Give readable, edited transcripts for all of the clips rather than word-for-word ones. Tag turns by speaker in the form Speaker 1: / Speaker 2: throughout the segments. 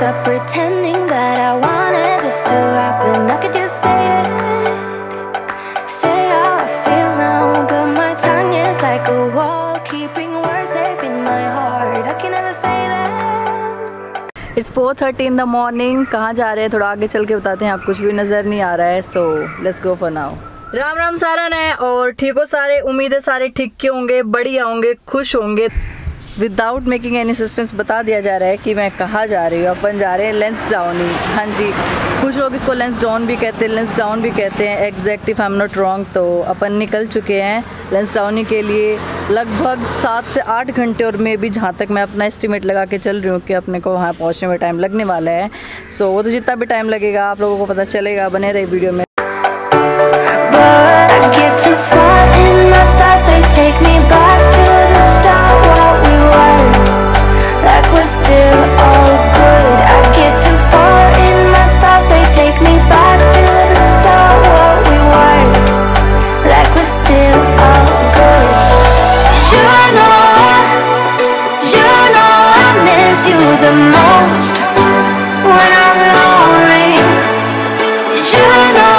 Speaker 1: stop pretending that I wanted this to happen. How could you say it? Say how I feel now, but my tongue is like a wall, keeping words safe in my heart. I can never say that.
Speaker 2: It's 4:30 in the morning. कहाँ जा रहे हैं थोड़ा आगे चल के बताते हैं, आप कुछ भी नज़र नहीं आ रहा है. So let's go for now. Ram Ram सारा ने और ठीक हो सारे, उम्मीद है सारे ठीक के होंगे, बढ़िया होंगे, खुश होंगे. विदाउट मेकिंग एनी सस्पेंस बता दिया जा रहा है कि मैं कहाँ जा रही हूँ. अपन जा रहे हैं लेंसडाउन ही. हाँ जी, कुछ लोग इसको लेंसडाउन भी कहते हैं, लेंसडाउन भी कहते हैं, exact if I am not wrong. तो अपन निकल चुके हैं लेंसडाउन के लिए. लगभग 7 से 8 घंटे और मे भी जहाँ तक मैं अपना एस्टिमेट लगा के चल रही हूँ कि अपने को वहाँ पहुँचने में टाइम लगने वाला है. सो वो तो जितना भी टाइम लगेगा आप लोगों को पता चलेगा, बने रहे वीडियो में.
Speaker 1: Take me back to the start, what we were, like we're still all good. I get too far in my thoughts, they take me back to the start, what we were, like we're still all good. You know I miss you the most when I'm lonely. You know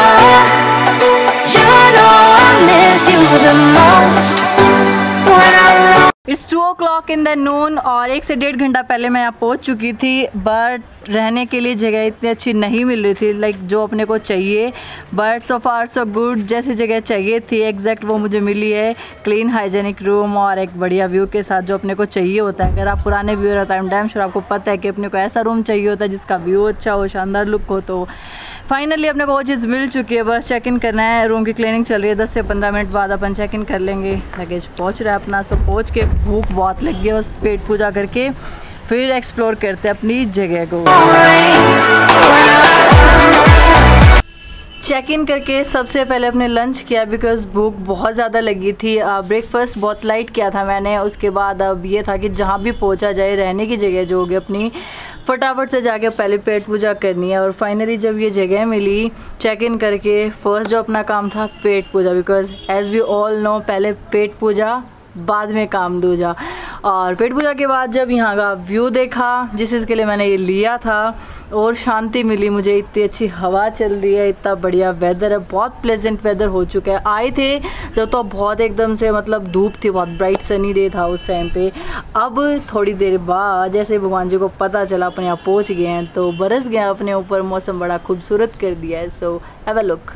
Speaker 1: I miss you the most.
Speaker 2: It's 2 o'clock in the noon और 1 से 1.5 घंटा पहले मैं यहाँ पहुँच चुकी थी. But रहने के लिए जगह इतनी अच्छी नहीं मिल रही थी, लाइक जो अपने को चाहिए. But so far so good, जैसी जगह चाहिए थी एग्जैक्ट वो मुझे मिली है. क्लीन हाइजेनिक रूम और एक बढ़िया व्यू के साथ जो अपने को चाहिए होता है. अगर आप पुराने व्यू रहता है डैम श्योर आपको पता है कि अपने को ऐसा रूम चाहिए होता है जिसका व्यू अच्छा हो, शानदार लुक हो. तो फाइनली अपने को वो चीज़ मिल चुकी है. बस चेक इन करना है. रूम की क्लीनिंग चल रही है, 10 से 15 मिनट बाद अपन चेक इन कर लेंगे. लगेज पहुंच रहा है अपना. सो पहुंच के भूख बहुत लगी है, बस पेट पूजा करके फिर एक्सप्लोर करते हैं अपनी जगह को. चेक इन करके सबसे पहले अपने लंच किया बिकॉज भूख बहुत ज़्यादा लगी थी. ब्रेकफास्ट बहुत लाइट किया था मैंने. उसके बाद अब ये था कि जहाँ भी पहुँचा जाए, रहने की जगह जो होगी अपनी फटाफट से जाके पहले पेट पूजा करनी है. और फाइनली जब ये जगह मिली चेक इन करके, फर्स्ट जो अपना काम था पेट पूजा. Because as we all know पहले पेट पूजा बाद में काम दूजा. और पेट पूजा के बाद जब यहाँ का व्यू देखा जिस चीज़ के लिए मैंने ये लिया था और शांति मिली मुझे. इतनी अच्छी हवा चल रही है, इतना बढ़िया वेदर है, बहुत प्लेजेंट वेदर हो चुका है. आए थे जब तो बहुत एकदम से मतलब धूप थी, बहुत ब्राइट सनी डे था उस टाइम पे. अब थोड़ी देर बाद जैसे भगवान जी को पता चला अपन यहाँ पहुँच गए हैं तो बरस गया अपने ऊपर. मौसम बड़ा खूबसूरत कर दिया है. So have a look.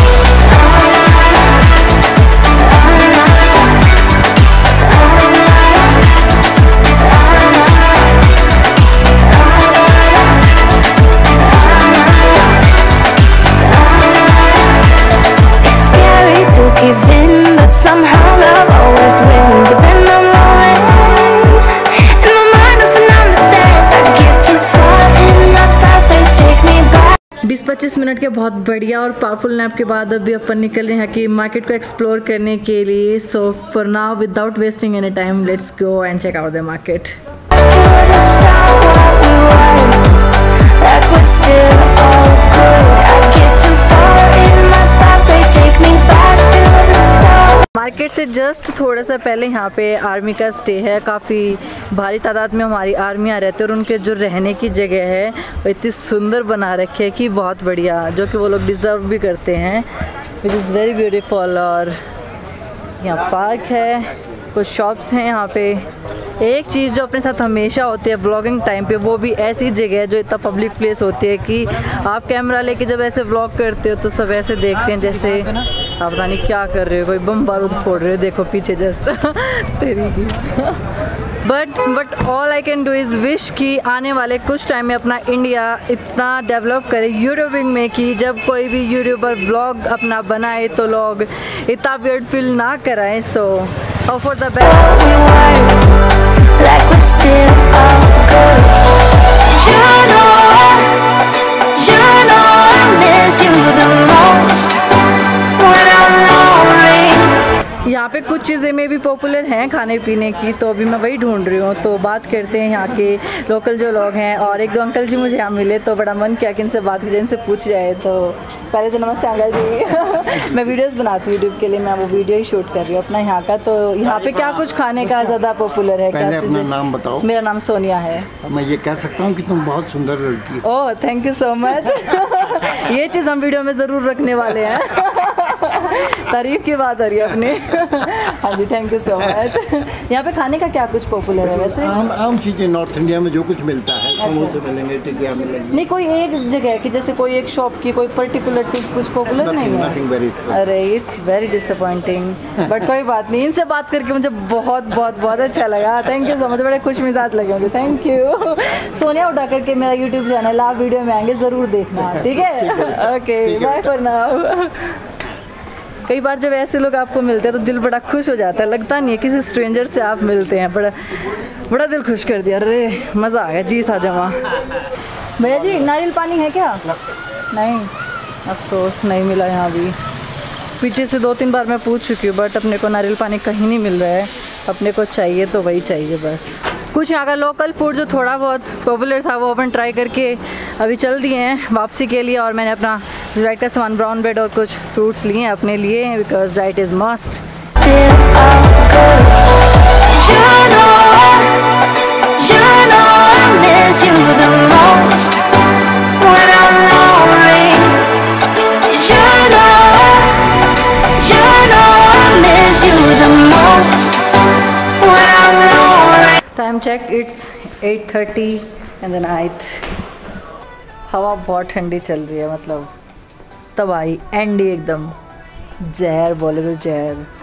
Speaker 2: बीस 25 मिनट के बहुत बढ़िया और पावरफुल नैप के बाद अभी अपन निकल रहे हैं कि मार्केट को एक्सप्लोर करने के लिए. So for now without wasting any time let's go and check out the market. Market से जस्ट थोड़ा सा पहले यहाँ पे आर्मी का स्टे है. काफ़ी भारी तादाद में हमारी आर्मियाँ रहते हैं और उनके जो रहने की जगह है वो इतनी सुंदर बना रखी है कि बहुत बढ़िया, जो कि वो लोग डिज़र्व भी करते हैं. Which is very beautiful. और यहाँ पार्क है, कुछ शॉप्स हैं यहाँ पे. एक चीज़ जो अपने साथ हमेशा होती है व्लॉगिंग टाइम पे, वो भी ऐसी जगह है जो इतना पब्लिक प्लेस होती है कि आप कैमरा लेके जब ऐसे व्लॉग करते हो तो सब ऐसे देखते हैं जैसे आप पता नहीं क्या कर रहे हो, कोई बम बारूद फोड़ रहे हो. देखो पीछे जस्ट तेरी की. But all I can do is wish कि आने वाले कुछ टाइम में अपना इंडिया इतना डेवलप करे यूट्यूबिंग में कि जब कोई भी यूट्यूबर व्लॉग अपना बनाए तो लोग इतना वियर्ड फील ना कराएं. सो hope for the best.
Speaker 1: Like we're still all good. You know I miss you the most when I'm lonely.
Speaker 2: यहाँ पे कुछ चीज़ें में भी पॉपुलर हैं खाने पीने की, तो अभी मैं वही ढूंढ रही हूँ। तो बात करते हैं यहाँ के लोकल जो लोग हैं, और एक दो अंकल जी मुझे यहाँ मिले तो बड़ा मन किया कि इनसे बात करें, इनसे पूछ जाए। तो पहले तो नमस्ते अंकल जी। मैं वीडियोस बनाती हूँ यूट्यूब के लिए, मैं वो वीडियो ही शूट कर रही हूँ अपना यहाँ का। तो यहाँ पे क्या कुछ खाने का ज़्यादा पॉपुलर है?
Speaker 3: पहले अपना नाम बताओ।
Speaker 2: मेरा नाम सोनिया है।
Speaker 3: मैं ये कह सकता हूँ कि तुम बहुत सुंदर लड़की हो।
Speaker 2: Oh thank you so much. ये चीज़ हम वीडियो में ज़रूर रखने वाले हैं। तारीफ की बात हो रही है अपनी। हाँ जी थैंक यू सो मच। यहाँ पे खाने का क्या कुछ पॉपुलर है वैसे?
Speaker 3: आम चीज़ें नॉर्थ इंडिया में जो कुछ मिलता है, समोसे मिलेंगे, टिकिया मिलेंगे।
Speaker 2: नहीं कोई एक जगह की, जैसे कोई एक शॉप की कोई पर्टिकुलर चीज़ कुछ पॉपुलर नहीं है? अरे इट्स वेरी डिसअपॉइंटिंग, बट कोई बात नहीं। इनसे बात करके मुझे बहुत बहुत बहुत अच्छा लगा। थैंक यू सो मच, बड़े खुश मिजाज लगे मुझे। Thank you. सोनिया उठा करके मेरा यूट्यूब चैनल, आप वीडियो में आएंगे ज़रूर देखना, ठीक है? Okay bye for now. कई बार जब ऐसे लोग आपको मिलते हैं तो दिल बड़ा खुश हो जाता है, लगता नहीं है किसी स्ट्रेंजर से आप मिलते हैं, बड़ा दिल खुश कर दिया। अरे मज़ा आ गया जी सा जमा। भैया जी नारियल पानी है क्या? नहीं, अफसोस नहीं मिला यहाँ भी। पीछे से 2-3 बार मैं पूछ चुकी हूँ, बट अपने को नारियल पानी कहीं नहीं मिल रहा है। अपने को चाहिए तो वही चाहिए बस। कुछ यहाँ का लोकल फूड जो थोड़ा बहुत पॉपुलर था वो अपन ट्राई करके अभी चल दिए हैं वापसी के लिए। और मैंने अपना डाइट का सामान, ब्राउन ब्रेड और कुछ फ्रूट्स लिए हैं अपने लिए, because diet is must. Time check, it's 8:30 in the night. हवा बहुत ठंडी चल रही है, मतलब तबाही एंडी एकदम, जहर बोले तो जहर।